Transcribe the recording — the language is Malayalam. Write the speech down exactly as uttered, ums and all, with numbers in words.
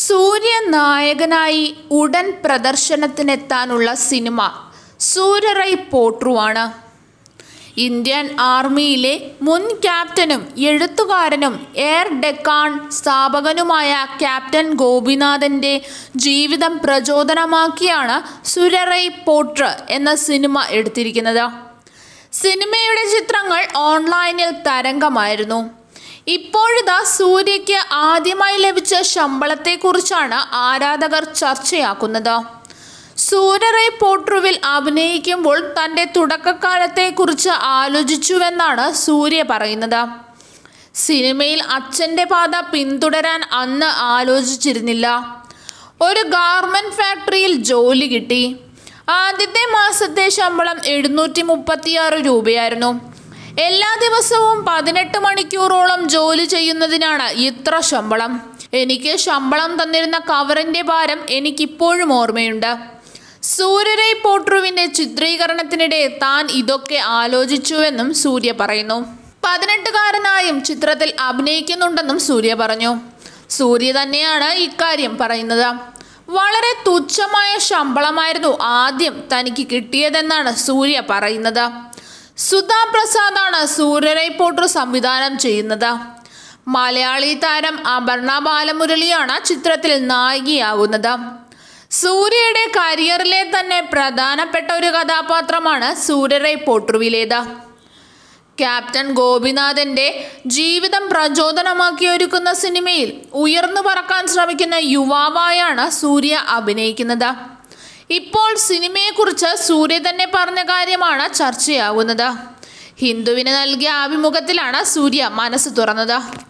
സൂര്യ നായകനായി ഉടൻ പ്രദർശനത്തിനെത്താനുള്ള സിനിമ സൂര്യറൈ പോട്രുവാണ്. ഇന്ത്യൻ ആർമിയിലെ മുൻ ക്യാപ്റ്റനും എഴുത്തുകാരനും എയർ ഡെക്കാൻ സ്ഥാപകനുമായ ക്യാപ്റ്റൻ ഗോപിനാഥൻ്റെ ജീവിതം പ്രചോദനമാക്കിയാണ് സൂര്യറൈ പോട്ര് എന്ന സിനിമ എടുത്തിരിക്കുന്നത്. സിനിമയുടെ ചിത്രങ്ങൾ ഓൺലൈനിൽ തരംഗമായിരുന്നു. ഇപ്പോഴിതാ സൂര്യയ്ക്ക് ആദ്യമായി ലഭിച്ച ശമ്പളത്തെക്കുറിച്ചാണ് ആരാധകർ ചർച്ചയാക്കുന്നത്. സൂര്യറൈ പോട്രുവിൽ അഭിനയിക്കുമ്പോൾ തൻ്റെ തുടക്കകാലത്തെക്കുറിച്ച് ആലോചിച്ചുവെന്നാണ് സൂര്യ പറയുന്നത്. സിനിമയിൽ അച്ഛൻ്റെ പാത പിന്തുടരാൻ അന്ന് ആലോചിച്ചിരുന്നില്ല. ഒരു ഗാർമെൻറ് ഫാക്ടറിയിൽ ജോലി കിട്ടി. ആദ്യത്തെ മാസത്തെ ശമ്പളം എഴുന്നൂറ്റി മുപ്പത്തിയാറ് രൂപയായിരുന്നു. എല്ലാ ദിവസവും പതിനെട്ട് മണിക്കൂറോളം ജോലി ചെയ്യുന്നതിനാണ് ഇത്ര ശമ്പളം. എനിക്ക് ശമ്പളം തന്നിരുന്ന കവറിൻ്റെ ഭാരം എനിക്കിപ്പോഴും ഓർമ്മയുണ്ട്. സൂര്യറൈ പോട്രുവിൻ്റെ ചിത്രീകരണത്തിനിടെ താൻ ഇതൊക്കെ ആലോചിച്ചുവെന്നും സൂര്യ പറയുന്നു. പതിനെട്ടുകാരനായും ചിത്രത്തിൽ അഭിനയിക്കുന്നുണ്ടെന്നും സൂര്യ പറഞ്ഞു. സൂര്യ തന്നെയാണ് ഇക്കാര്യം പറയുന്നത്. വളരെ തുച്ഛമായ ശമ്പളമായിരുന്നു ആദ്യം തനിക്ക് കിട്ടിയതെന്നാണ് സൂര്യ പറയുന്നത്. സുധാ പ്രസാദാണ് സൂര്യറൈ പോട്രു സംവിധാനം ചെയ്യുന്നത്. മലയാളി താരം അപർണ ബാലമുരളിയാണ് ചിത്രത്തിൽ നായികയാകുന്നത്. സൂര്യയുടെ കരിയറിലെ തന്നെ പ്രധാനപ്പെട്ട ഒരു കഥാപാത്രമാണ് സൂര്യറൈ പോട്രുവിലേത്. ക്യാപ്റ്റൻ ഗോപിനാഥൻ്റെ ജീവിതം പ്രചോദനമാക്കി ഒരുക്കുന്ന സിനിമയിൽ ഉയർന്നു പറക്കാൻ ശ്രമിക്കുന്ന യുവാവായാണ് സൂര്യ അഭിനയിക്കുന്നത്. ഇപ്പോൾ സിനിമയെക്കുറിച്ച് സൂര്യ തന്നെ പറഞ്ഞ കാര്യമാണ് ചർച്ചയാകുന്നത്. ഹിന്ദുവിന് നൽകിയ അഭിമുഖത്തിലാണ് സൂര്യ മനസ്സ് തുറന്നത്.